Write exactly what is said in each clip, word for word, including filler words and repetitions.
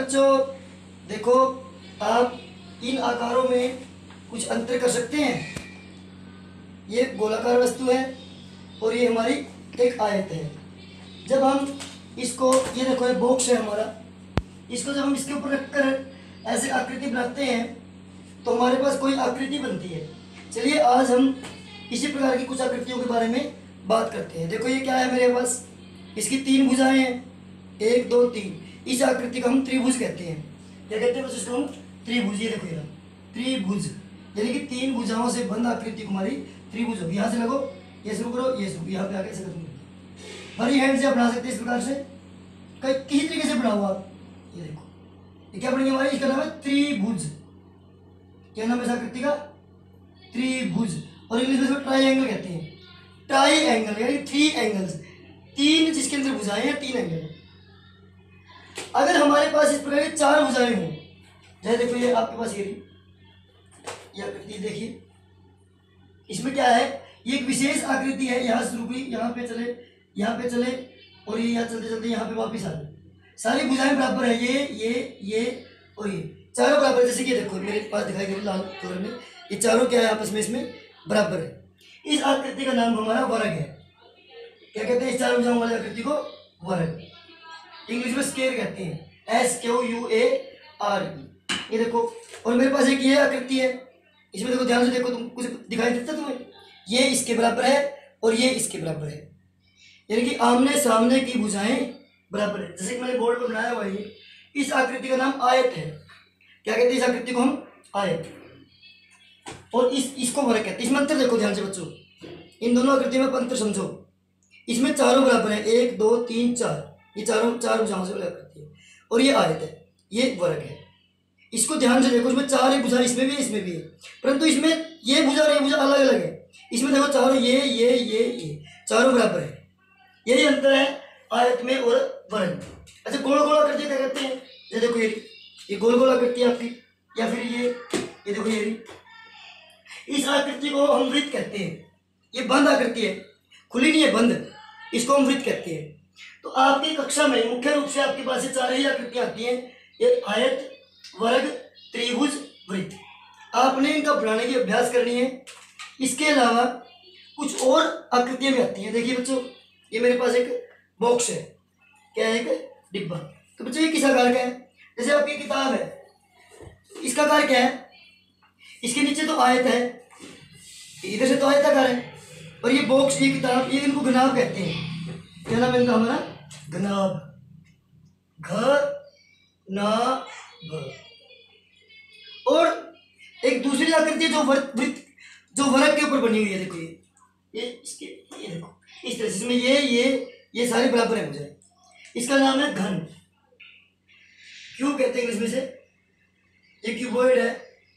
बच्चों देखो, आप इन आकारों में कुछ अंतर कर सकते हैं। ये गोलाकार वस्तु है और ये हमारी एक आयत है। जब हम इसको, ये देखो ये बॉक्स है हमारा, इसको जब हम इसके ऊपर रखकर ऐसे आकृति बनाते हैं तो हमारे पास कोई आकृति बनती है। चलिए आज हम इसी प्रकार की कुछ आकृतियों के बारे में बात करते हैं। देखो ये क्या है मेरे पास, इसकी तीन भुजाएं हैं, एक दो तीन। इस आकृति को हम त्रिभुज कहते हैं। क्या कहते हैं बस इसको हम? त्रिभुज। ये देखो ये त्रिभुज, यानी कि तीन भुजाओं से बंद आकृति हमारी त्रिभुज होगी। यहाँ से लगो, ये शुरू करो, ये शुरू, यहाँ पे आके ऐसे खत्म करो। फ्री हैंड से आप बना सकते हैं इस प्रकार से, कई किसी तरीके से बनाओ आप। ये देखो ये क्या बनेगी हमारी, इसका नाम है त्रिभुज। क्या नाम है इस आकृति का? त्रिभुज। और इंग्लिश में इसको ट्राइंगल कहते हैं। ट्राई एंगल यानी थ्री एंगल्स, तीन जिसके अंदर भुजाएं हैं, तीन एंगल। अगर हमारे पास इस प्रकार की चार भुजाएं हों, जैसे देखो ये आपके पास ये ये आकृति देखिए, इसमें क्या है, ये एक विशेष आकृति है। यहाँ शुरू हुई, यहाँ पे चले, यहाँ पे चले और ये यहाँ चलते चलते यहाँ पे वापिस आ गए। सारी भुजाएं बराबर है, ये ये ये और ये चारों बराबर। जैसे कि देखो मेरे पास दिखाई दे रहा लाल कलर में, ये चारों क्या है आपस में इसमें बराबर है। इस आकृति का नाम हमारा वर्ग है। क्या कहते हैं इस चार भुजाओं वाली आकृति को? वर्ग। इंग्लिश में स्केयर कहते हैं, S Q U A R E. ये देखो, और मेरे पास एक ये आकृति है, इसमें देखो ध्यान से देखो, तुम कुछ दिखाई देता तुम्हें? ये इसके बराबर है और ये इसके बराबर है, यानी कि आमने सामने की भुजाएं बराबर है। जैसे कि मैंने बोर्ड पर बनाया हुआ है, इस आकृति का नाम आयत है। क्या कहते हैं इस आकृति को हम? आयत। और इस इसको वर्ग कहते हैं। इसमें अंतर देखो ध्यान से बच्चों, इन दोनों आकृतियों में अंतर समझो। इसमें चारों बराबर है, एक दो तीन चार, ये चारों चार भुजाओं से बराबर करती है। और ये आयत है, ये वर्ग है। इसको ध्यान से देखो, इसमें चार ही भुजा, इसमें भी इसमें भी है, परंतु इसमें ये भुजा और ये भुजा अलग अलग है। इसमें देखो चारों ये ये ये ये चारों बराबर है। यही अंतर है आयत में और वर्ग। अच्छा, गोल गोल आकृति क्या कहते हैं? ये देखो ये ये गोल गोल आकृति आपकी, या फिर ये ये देखो ये, इस आकृति को हम वृत्त कहते हैं। ये बंद आकृति है, खुली नहीं है, बंद, इसको हम वृत्त कहते हैं। तो आपकी कक्षा में मुख्य रूप से आपके पास ये चार ही आकृतियां आती हैं, ये आयत, वर्ग, त्रिभुज, वृत्त। आपने इनका बनाने की अभ्यास करनी है। इसके अलावा कुछ और आकृतियां भी आती हैं। देखिए बच्चों, ये मेरे पास एक बॉक्स है, क्या है? एक डिब्बा। तो बच्चों ये किस आकार का है? जैसे आपकी किताब है, इसका आकार क्या है? इसके नीचे तो आयत है, इधर से तो आयताकार है, और ये बॉक्स, ये किताब, ये इनको घनाभ कहते हैं। क्या नाम है इनका हमारा? घनाभ। घ ना भ। और एक दूसरी आकृति जो वृत्त, जो वर्ग के ऊपर बनी हुई है, देखो ये ये इसके, ये देखो इस तरह से, इसमें ये ये ये सारे बराबर है मुझे। इसका नाम है घन। क्यूब कहते हैं इंग्लिश में से, ये क्यूबॉइड है।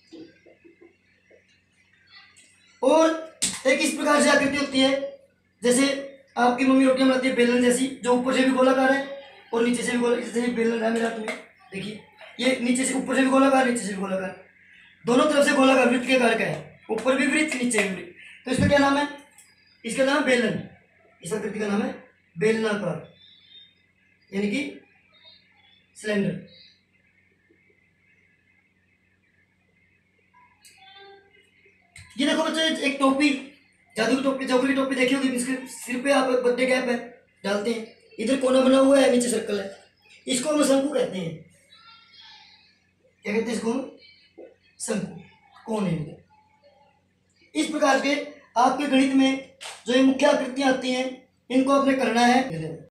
और एक इस प्रकार से आकृति होती है, जैसे आपकी मम्मी रोटियां बनाती है बेलन जैसी, जो ऊपर से भी गोलाकार है और नीचे से भी गोलाकार। जैसे बेलन है मेरे हाथ में, देखिए ये नीचे से, ऊपर से भी गोलाकार, नीचे से भी गोलाकार, दोनों तरफ से गोलाकार, वृत्त के आकार का है, ऊपर भी वृत्त, नीचे भी वृत्त। तो इसका क्या नाम है? इसका नाम है बेलन। इस आकृति का नाम है बेलनाकार, यानी कि सिलेंडर। ये देखो बच्चों, एक टोपी, जादू की टोपी, जादू की टोपी देखी होगी, इसके सिर पे आप बर्थडे कैप है डालते हैं, इधर कोना बना हुआ है, नीचे सर्कल है। इसको हम शंकु कहते हैं। क्या कहते हैं इसको? शंकु, कोने। इस प्रकार के आपके गणित में जो ये मुख्य आकृतियां आती हैं, इनको आपने करना है।